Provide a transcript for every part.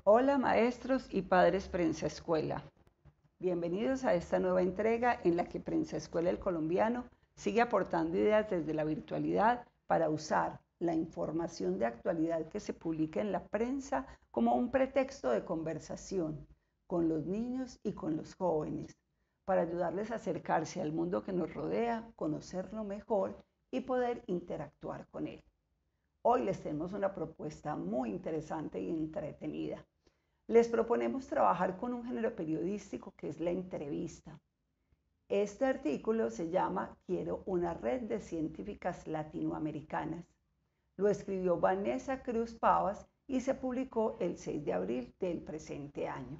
Hola maestros y padres Prensa Escuela. Bienvenidos a esta nueva entrega en la que Prensa Escuela El Colombiano sigue aportando ideas desde la virtualidad para usar la información de actualidad que se publica en la prensa como un pretexto de conversación con los niños y con los jóvenes, para ayudarles a acercarse al mundo que nos rodea, conocerlo mejor y poder interactuar con él. Hoy les tenemos una propuesta muy interesante y entretenida. Les proponemos trabajar con un género periodístico que es la entrevista. Este artículo se llama Quiero una red de científicas latinoamericanas. Lo escribió Vanessa Cruz Pavas y se publicó el 6 de abril del presente año.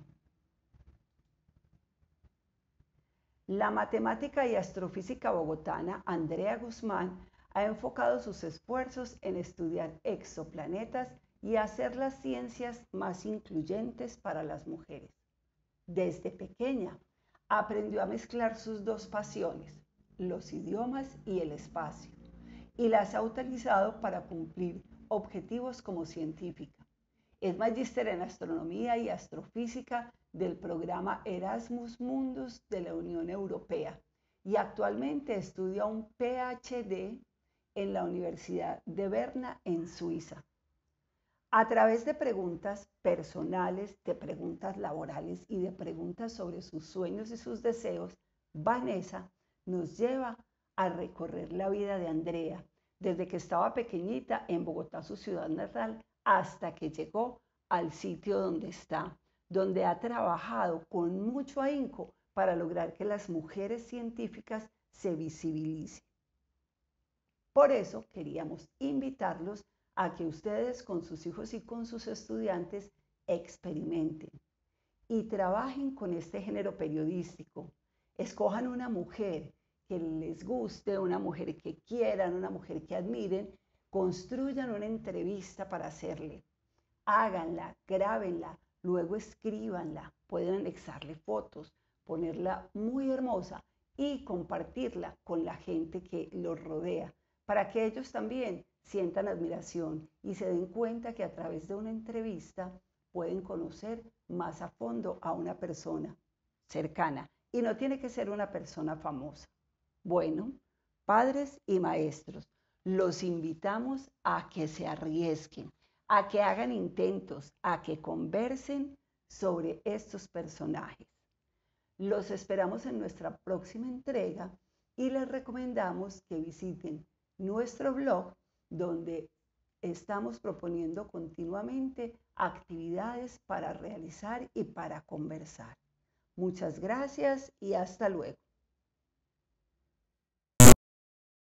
La matemática y astrofísica bogotana Andrea Guzmán ha enfocado sus esfuerzos en estudiar exoplanetas y hacer las ciencias más incluyentes para las mujeres. Desde pequeña aprendió a mezclar sus dos pasiones, los idiomas y el espacio, y las ha utilizado para cumplir objetivos como científica. Es magíster en astronomía y astrofísica del programa Erasmus Mundus de la Unión Europea y actualmente estudia un PhD en la Universidad de Berna en Suiza. A través de preguntas personales, de preguntas laborales y de preguntas sobre sus sueños y sus deseos, Vanessa nos lleva a recorrer la vida de Andrea, desde que estaba pequeñita en Bogotá, su ciudad natal, hasta que llegó al sitio donde está, donde ha trabajado con mucho ahínco para lograr que las mujeres científicas se visibilicen. Por eso queríamos invitarlos a que ustedes con sus hijos y con sus estudiantes experimenten y trabajen con este género periodístico. Escojan una mujer que les guste, una mujer que quieran, una mujer que admiren, construyan una entrevista para hacerle. Háganla, grábenla, luego escríbanla, pueden anexarle fotos, ponerla muy hermosa y compartirla con la gente que los rodea, para que ellos también sientan admiración y se den cuenta que a través de una entrevista pueden conocer más a fondo a una persona cercana y no tiene que ser una persona famosa. Bueno, padres y maestros, los invitamos a que se arriesguen, a que hagan intentos, a que conversen sobre estos personajes. Los esperamos en nuestra próxima entrega y les recomendamos que visiten nuestro blog donde estamos proponiendo continuamente actividades para realizar y para conversar. Muchas gracias y hasta luego.